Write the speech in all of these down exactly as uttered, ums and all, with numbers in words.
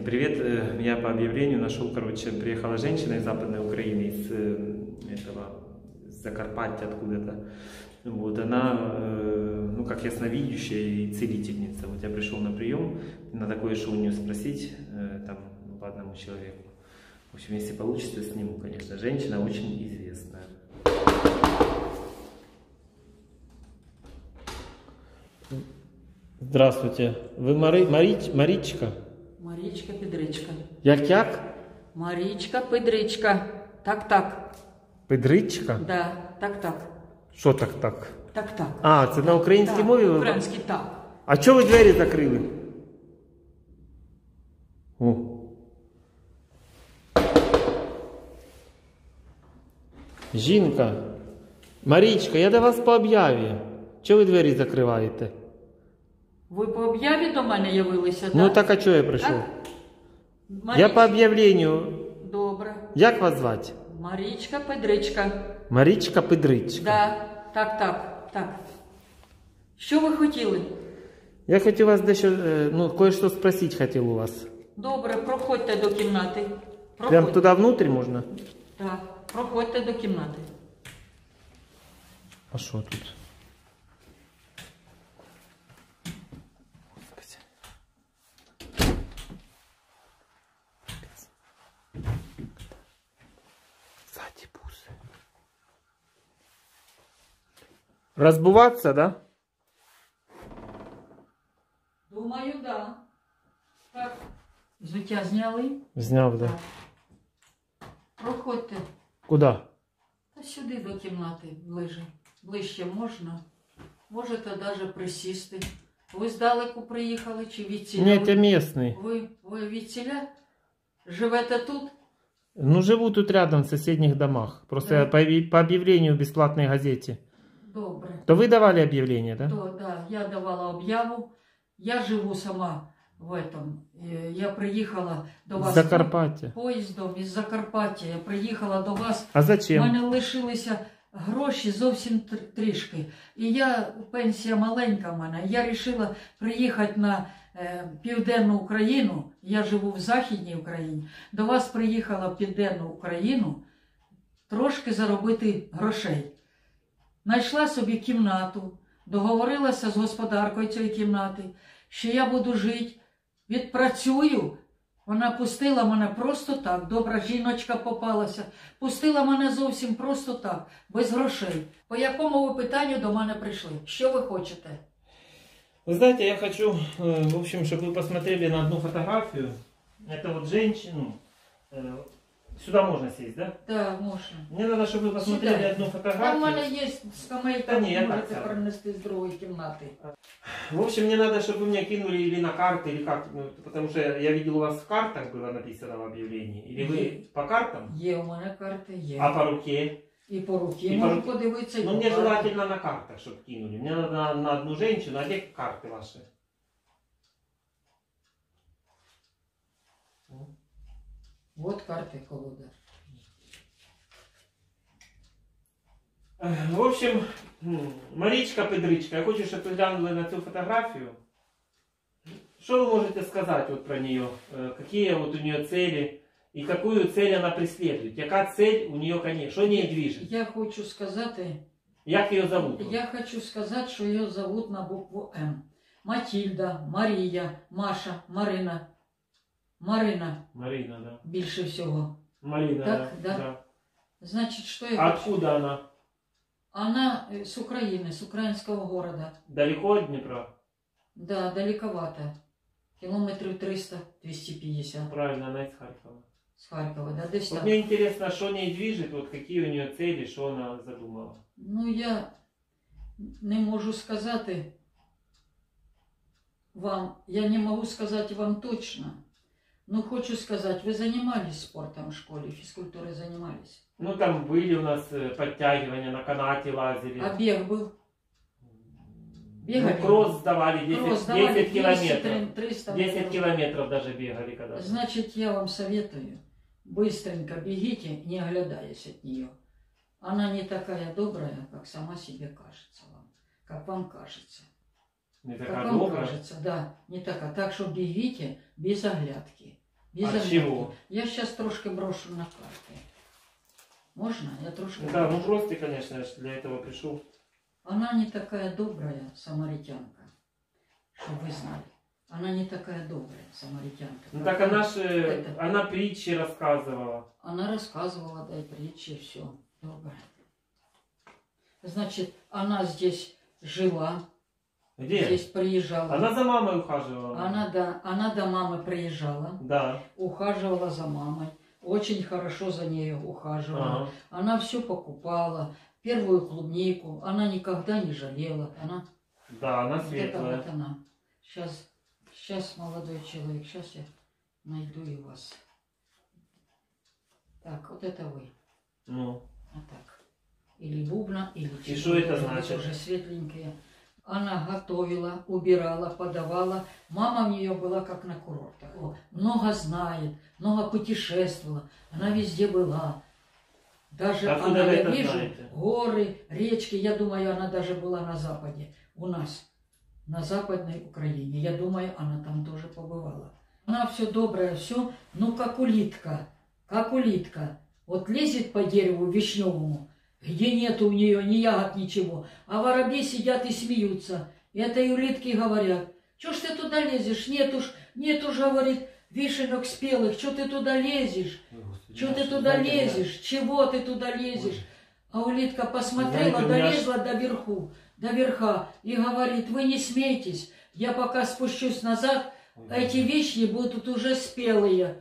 Привет, я по объявлению нашел, короче, приехала женщина из Западной Украины, из этого, из Закарпаття откуда-то. Вот, она, ну, как ясновидящая и целительница. Вот я пришел на прием, надо кое-что у нее спросить, там, ну, по одному человеку. В общем, если получится, сниму, конечно. Женщина очень известная. Здравствуйте. Вы Мари... Мари... Марічка? Марічка Педричка. Як-як? Марічка Педричка. Так-так. Педричка? Да, так-так. Що так-так? Так-так. А, це на українській Так, мові? Українській, так. А чого ви двері закрили? О. Жінка. Марічка, я до вас по об'яві. Чого ви двері закриваєте? Ви по об'яві до мене явилися, так? Ну так, а чого я прийшов? Так? Я Марічка. по об'явленню. Добре. Як вас звати? Марічка Педричка. Марічка Педричка. Да, так-так, так. Що ви хотіли? Я хотів вас дещо, ну, кое-що спросити хотів у вас. Добре, проходьте до кімнати. Проходьте. Прям туди внутрь можна? Так, проходьте до кімнати. А що тут? Сзади бусы. Разбуваться, да? Думаю, да. Так. Взуття зняли? Зняв, да. Так. Проходьте. Куда? Та сюди до кімнати, ближе. Ближче можна. Можете навіть присісти. Ви здалеку приїхали чи відціля? Нет, я местный. Ви, ви відціля? Живете тут? Ну, живу тут рядом, в соседних домах. Просто Да. я по, по объявлению в бесплатной газете. Добре. То вы давали объявление, да? То, да, я давала об'яву. Я живу сама в этом. Е, Я приїхала до вас Закарпаття. поїздом із Закарпаття. Я приїхала до вас. А У зачем? мене лишилися гроші зовсім тр- трішки. І я, пенсія маленька в мене, я вирішила приїхати на е, Південну Україну. Я живу в Західній Україні. До вас приїхала в Південну Україну трошки заробити грошей. Знайшла собі кімнату, договорилася з господаркою цієї кімнати, що я буду жити, відпрацюю. Вона пустила мене просто так, добра жіночка попалася, пустила мене зовсім просто так, без грошей. По якому ви питанню до мене прийшли? Що ви хочете? Вы знаете, я хочу, э, в общем, чтобы вы посмотрели на одну фотографию. Это вот женщину. Э, Сюда можно сесть, да? Так, можна. Мне надо, чтобы вы посмотрели Сюда. одну Там фотографию. у мене є скамейка, Та ні, я так можете сяду. принести з другої кімнати. В общем, мне надо, чтобы вы мне кинули или на карты, или как, ну, потому что я видел у вас в картах было написано в объявлении. Или вы по картам, Є у мене карти, є. а по руке. І по руки І по можу руки. подивитися. і Ну, по мне карті. желательно на картах, чтобы кинули. Мне надо на, на одну женщину, а где карты ваши? Вот карти колода. В общем, Марічка Педричка, я хочу, чтобы вы глянули на эту фотографию. Что вы можете сказать вот про нее? Какие вот у нее цели? И какую цель она преследует? Яка цель у нее, конечно? Что ней движет? Я хочу сказати, Як ее зовут? я хочу сказати, що її зовут на букву М. Матільда, Марія, Маша, Марина. Марина Марина, да. більше всього. Марина, Так, да. да. да. Значить, що я А хочу? откуда она? Она э, с Украины, с украинского города. Далеко от Днепра? Да, далековато. Километров триста — двести пятьдесят. Правильно, она из Харькова. С Харькова, да, десь Вот так. мне интересно, что ней движет, вот какие у нее цели, что она задумала. Ну, я не можу сказати вам, я не могу сказать вам точно, но хочу сказать, вы занимались спортом в школе, физкультурой занимались? Ну, там были у нас э, подтягивания, на канате лазили. А бег был? Бегали? Ну, кросс сдавали, десять, Кросс давали десять километров. двести — триста десять метров. километров даже бегали когда-то. Значит, я вам советую, быстренько бегите, не оглядаясь от нее. Она не такая добрая, как сама себе кажется вам, как вам кажется. Не Как такая вам добрая. кажется, да, не такая. Так что бегите без оглядки. Без От обмятки. чего? Я сейчас трошки брошу на карты. Можно? Я трошки Да, брошу. ну просто, конечно, я ж для этого пришел. Она не такая добрая самаритянка, чтобы вы знали. Она не такая добрая самаритянка. Ну так она же, Это. она притчи рассказывала. Она рассказывала, да, и притчи, все. Добрая. Значит, она здесь жила, Где? здесь приезжала. Она за мамой ухаживала. Она, да, она до мамы приезжала, Да. ухаживала за мамой, очень хорошо за нею ухаживала. Ага. Она все покупала, первую клубнику, она никогда не жалела. Она, Да, она вот это светлая. вот она. Сейчас, сейчас, молодой человек, сейчас я найду и вас. Так, вот это вы. Ну. А так. Или бубна, или И что это чего-то, значит? уже светленькие. Она готовила, убирала, подавала. Мама у нее была как на курортах. О, много знает, много путешествовала. Она везде была. Даже Откуда она, вы я это вижу, знаете? горы, речки. Я думаю, она даже была на Западе. У нас, на Западной Украине. Я думаю, она там тоже побывала. Она все доброе, все, ну как улитка, как улитка. Вот лезет по дереву вишневому, где нет у нее ни ягод, ничего. А воробьи сидят и смеются. И этой улитке говорят: "Чё ж ты туда лезешь? Нет уж, нет уж, говорит, вишенок спелых, что ты туда лезешь? Чё ты туда лезешь? Чего ты туда лезешь?" А улитка посмотрела, Знаете, у меня долезла до верху, до верха и говорит: "Вы не смейтесь, я пока спущусь назад, эти вишни будут уже спелые,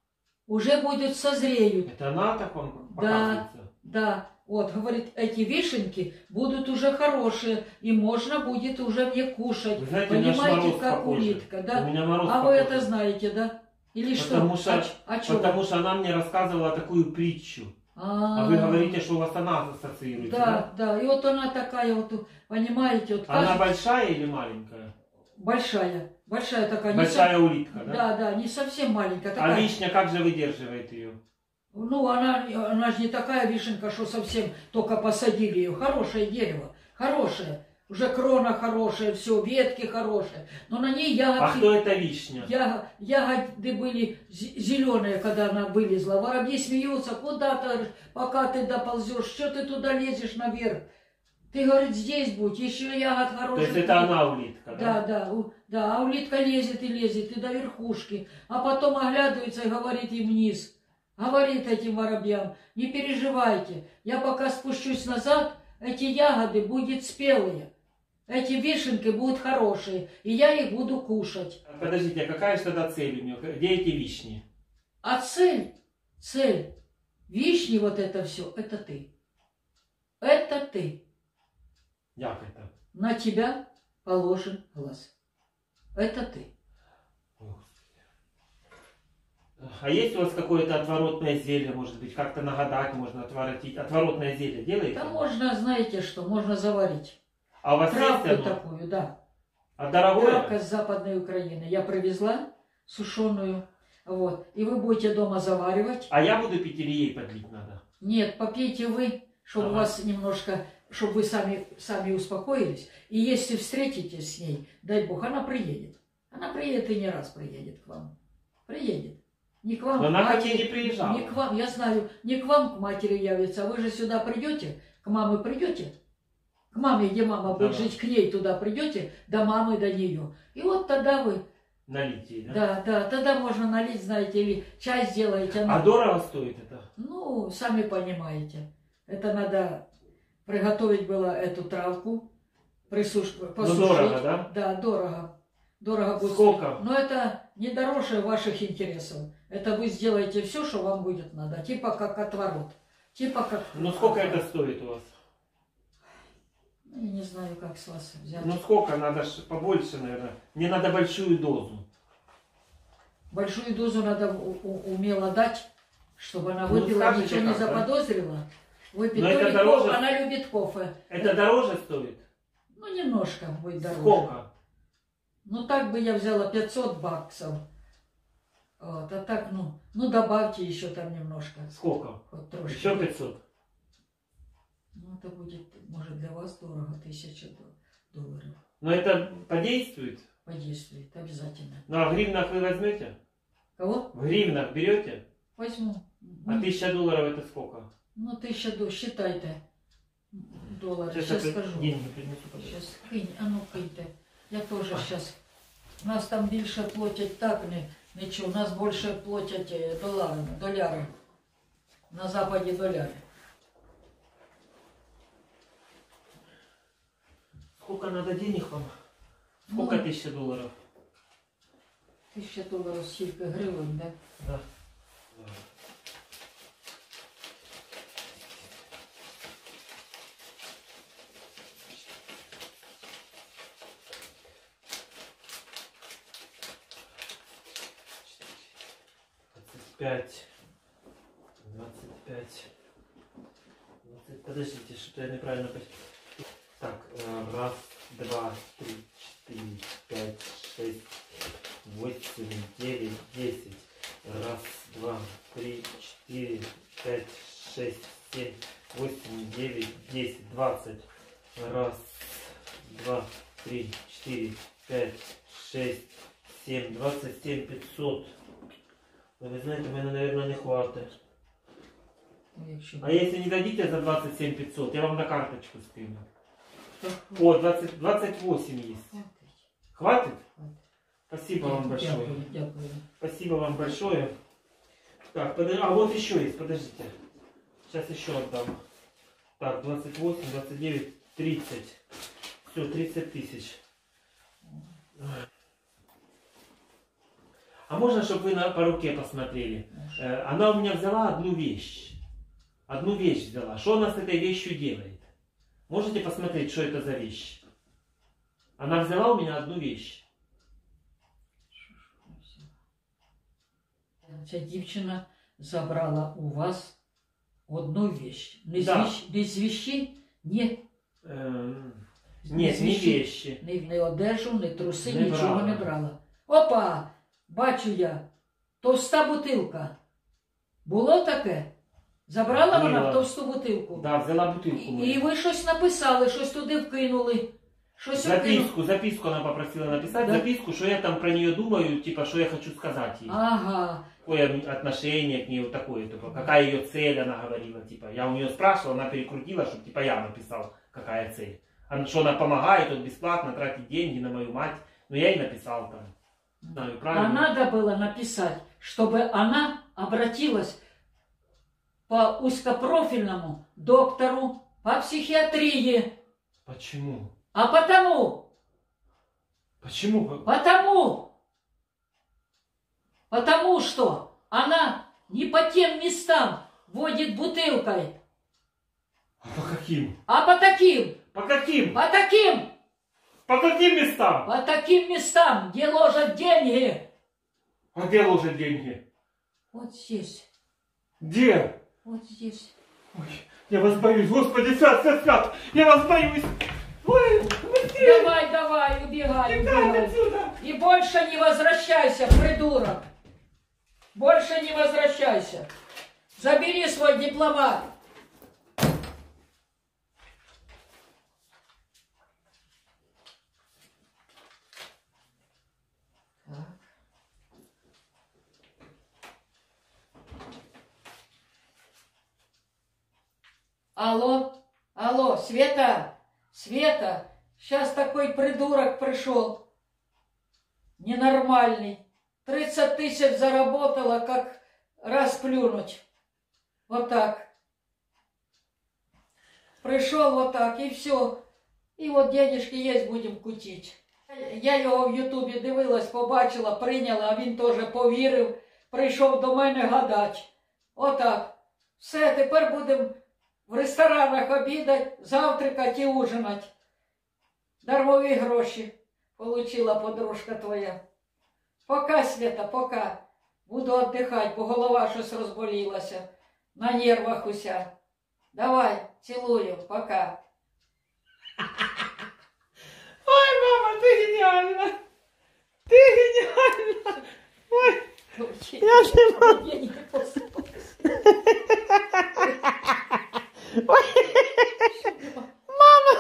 уже будут созреют." Это она так вам Да, показывается? да. Вот, говорит, эти вишенки будут уже хорошие, и можно будет уже мне кушать. Вы знаете, у меня ж Понимаете, мороз как похожий. улитка, да? У меня мороз А вы похожий. это знаете, да? Или Потому что? что, А, ч- а чё потому вы? что она мне рассказывала такую притчу. А, А вы говорите, что у вас она ассоциируется, Да, да, и вот она такая вот, понимаете, вот Она кажется, большая или маленькая? большая, большая такая. не Большая со- улитка, да? Да, да, не совсем маленькая, А такая. вишня как же выдерживает ее? Ну, она, она же не такая вишенка, что совсем только посадили ее. Хорошее дерево, хорошее. Уже крона хорошая, все, ветки хорошие. Но на ней А ягодки, кто это вишня? я- ягоды были зеленые, когда она вылезла. Воробьи смеются: "Куда ты, пока ты доползешь, что ты туда лезешь наверх? Ты, говорит, здесь будь, еще ягод То хороших". есть это она улитка, Да, да? да, у- да, а улитка лезет и лезет, и до верхушки, а потом оглядывается и говорит им вниз, говорит этим воробьям: "Не переживайте, я пока спущусь назад, эти ягоды будут спелые, эти вишенки будут хорошие, и я их буду кушать". Подождите, а какая же тогда цель у нее? Где эти вишни? А цель, цель, вишни, вот это все, это ты. Это ты. Як это? На тебя положен глаз. Это ты. А есть у вас какое-то отворотное зелье, может быть, как-то нагадать можно отворотить? Отворотное зелье делаете? Да можно, знаете что, можно заварить. А у вас Травку есть оно? такую, да. А дорогое? Травка с Западной Украины. Я привезла сушеную. Вот. И вы будете дома заваривать. А я буду пить или ей подлить надо? Нет, попейте вы, чтобы Ага. у вас немножко, чтобы вы сами, сами успокоились. И если встретитесь с ней, дай Бог, она приедет. Она приедет и не раз приедет к вам. Приедет. Не к вам, Но к она ко матери. мне не приезжала. Не к вам, я знаю, не к вам, к матери явится. А вы же сюда придете, к маме придете. К маме, где мама будет Да. жить, к ней туда придете, до мамы, до нее. И вот тогда вы, Налить ей, да? да, да, тогда можно налить, знаете, или чай сделаете. А дорого стоит это? Ну, сами понимаете. Это надо приготовить было эту травку, присуш... Ну, посушить. дорого, да? Да, дорого. Дорого будет. Сколько? Но это не дороже ваших интересов. Это вы сделаете все, что вам будет надо. Типа как отворот. Типа как... Ну, сколько это стоит у вас? Ну, я не знаю, как с вас взять. Ну, сколько? Надо ж побольше, наверное. Мне надо большую дозу. Большую дозу надо у- у- умело дать, чтобы она Ну, выпила, скажите, ничего не как, да? заподозрила. Выпить. Но То это ли дороже? кофе, она любит кофе. Это дороже стоит? Ну, немножко будет дороже. Сколько? Ну, так бы я взяла пятьсот баксов. Вот, а так, ну, ну, добавьте еще там немножко. Сколько? Хоть трошки. Еще пятьсот. Ну, это будет, может, для вас дорого, тысяча до- долларов. Но это подействует? Подействует, обязательно. Ну, а в гривнах вы возьмете? Кого? В гривнах берете? Возьму. А тысяча долларов это сколько? Ну, тысяча долларов, считайте. Доллары. Сейчас, Сейчас я скажу. деньги принесу. подожди. Сейчас, кинь, а ну киньте. Я теж зараз. У нас там більше платять так, не, нічого. У нас більше платять е, доларами, доляри. На Западі доляри. Сколько надо денег вам? Сколько Ну, тысяча долларов? Тисяча доларів, скільки гривень, да? Да. Пять, двадцать пять, двадцать. Подождите, что-то я неправильно пос- Так, э, раз, два, три, четыре, пять, шесть, восемь, девять, десять. Раз, два, три, четыре, пять, шесть, семь, восемь, девять, десять, двадцать. Раз, два, три, четыре, пять, шесть, семь, двадцать семь, пятьсот. Ну, вы знаете, мене, наверное, не хватит. Ну, якщо... А если не дадите за двадцать семь пятьсот, я вам на карточку скину. Так, О, двадцать, двадцать восемь есть. хватить. Хватит? Спасибо вам большое. Дякую, дякую. Спасибо вам большое. Так, подожди, а вот еще есть, подождите. Сейчас еще отдам. Так, двадцать восемь, двадцать девять, тридцать. Все, тридцать тысяч. А можно, чтобы вы на, по руке посмотрели? Э, она у меня взяла одну вещь. Одну вещь взяла. Что она с этой вещью делает? Можете посмотреть, что это за вещь? Она взяла у меня одну вещь. Ця дівчина забрала у вас одну вещь. Не, Да. з, вещ... не з вещей, ні. Эм, з нет, не вещей. вещи. Ні, ні одежу, ні труси, Не нічого брала. не брала. Опа! Бачу я. Товста бутилка. Було таке? Забрала вона Була. товсту бутилку? Да, взяла бутылку. І, мою. і ви щось написали, щось туди вкинули. Щось вкинули. Записку, записку она попросила написать, Да? записку, что я там про нее думаю, типа, что я хочу сказать ей. Ага. Какое отношение к ней, вот такое, типа, какая ее цель, она говорила, типа, я у нее спрашивал, она перекрутила, чтобы, типа, я написал, какая цель. Она, что она помогает, вот бесплатно тратит деньги на мою мать, но я ей написал там. Не знаю, А правильно? надо было написать, чтобы она обратилась по узкопрофильному доктору по психиатрии. Почему? А потому, Почему? потому, потому что она не по тем местам водит бутылкой, А по каким? а по таким, По каким? по таким, По каким местам? по таким местам, где ложат деньги. А где ложат деньги? Вот здесь, Где? вот здесь. Ой, я вас боюсь, Господи, свят, свят, свят, я вас боюсь. Ой, быстрее, Давай, давай, убегай, бегай убегай. отсюда. И больше не возвращайся, придурок. Больше не возвращайся. Забери свой дипломат. Алло, алло, Света, Света, сейчас такой придурок пришел. Ненормальный. тридцать тысяч заработала, как расплюнуть. Вот так. Пришел вот так, и все. І от денежки є, будемо кутити. Я його в Ютубі дивилась, побачила, прийняла, а він теж повірив, прийшов до мене гадати. Отак. Все, тепер будемо в ресторанах обідати, завтракати і ужинати. Дармові гроші получила подружка твоя. Пока, Света, пока. Буду віддихати, бо голова щось розболілася. На нервах уся. Давай, цілую, пока. Ой, мама, ты гениальна! Ты гениальна! Ой, я не могу. Я не посыпалась. Ой, мама!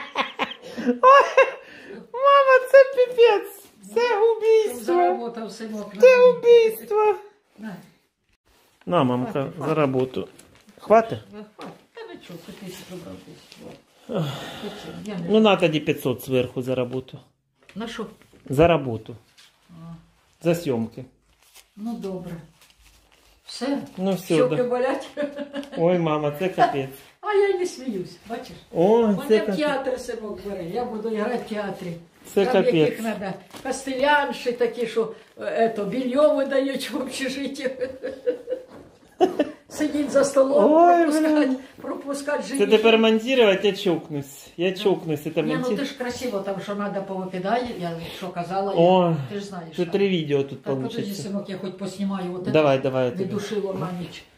Ой, мама, це піпець! Це убійство! Заработав собі на мені. убийство. На, На, мамка, Хватит, за хватит. работу. Хватит? я хватить. Та ну чого, ти тисячу брав десь. От. Я не Ну, на тоді пятьсот сверху за работу. На що? За работу. А, За съемки. ну добре. Все? Ну все, Щоки да. болять? Ой, мама, це капець. А я й не сміюсь, бачиш? Ой, Мене це в капець. театр синок бере, я буду грати в театрі. Це Там капець. яких треба кастелянші такі, що ето, більйо видають в общежитті. Сидіть за столом, Ой, пропускати, бля. пропускати Це женихів. тепер монтувати, я чокнусь. Я чокнусь, це Ні, ну ти монтувати. ж красиво, там що треба повикидати, я що казала, О, я, ти ж знаєш. Тут там. три відео тут Так, подожди, получится. синок, я хоч поснімаю, от Давай, давай. я тобі. віддушило на ніч.